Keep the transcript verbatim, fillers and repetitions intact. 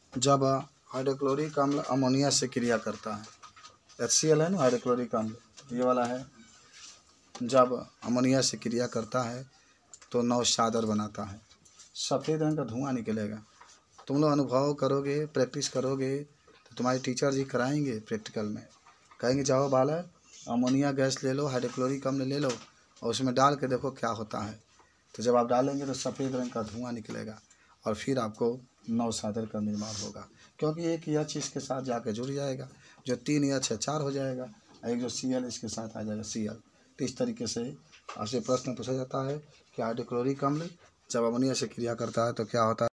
जब हाइड्रोक्लोरिक अम्ल अमोनिया से क्रिया करता है, एच सी एल है ना हाइड्रोक्लोरिक अम्ल ये वाला है, जब अमोनिया से क्रिया करता है तो नौशादर बनाता है, सफ़ेद रंग का धुआं निकलेगा। तुम लोग अनुभव करोगे, प्रैक्टिस करोगे तो तुम्हारे टीचर जी कराएंगे प्रैक्टिकल में, कहेंगे जाओ बालक अमोनिया गैस ले लो, हाइड्रोक्लोरिक अम्ल ले लो और उसमें डाल के देखो क्या होता है। तो जब आप डालेंगे तो सफ़ेद रंग का धुआं निकलेगा और फिर आपको नौशादर का निर्माण होगा, क्योंकि एक एच इसके साथ जाके जुड़ जाएगा, जो तीन एच है चार हो जाएगा, एक जो सी एल इसके साथ आ जाएगा सी एल। तो इस तरीके से आपसे प्रश्न पूछा जाता है कि हाइड्रोक्लोरिक अम्ल जब अमोनिया से क्रिया करता है तो क्या होता है।